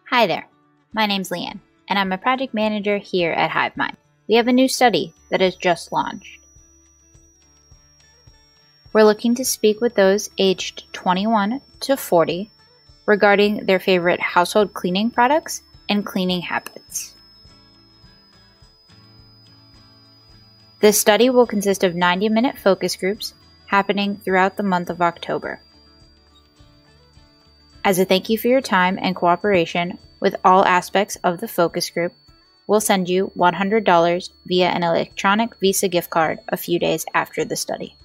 Hi there, my name's Leanne, and I'm a project manager here at HiveMind. We have a new study that has just launched. We're looking to speak with those aged 21 to 40 regarding their favorite household cleaning products and cleaning habits. This study will consist of 90-minute focus groups happening throughout the month of October. As a thank you for your time and cooperation with all aspects of the focus group, we'll send you $100 via an electronic Visa gift card a few days after the study.